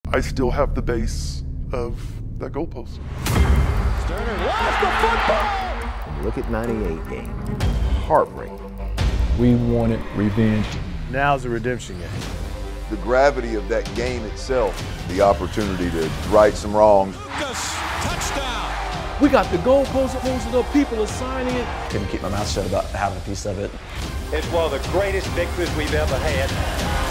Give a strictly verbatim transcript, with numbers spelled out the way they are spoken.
I still have the base of that goalpost. Sterner lost the football! Look at ninety-eight game. Heartbreak. We wanted revenge. Now's the redemption game. The gravity of that game itself, the opportunity to right some wrongs. Lucas, touchdown! We got the goalposts posted up, people are signing it. Couldn't keep my mouth shut about having a piece of it. It's one of the greatest victories we've ever had.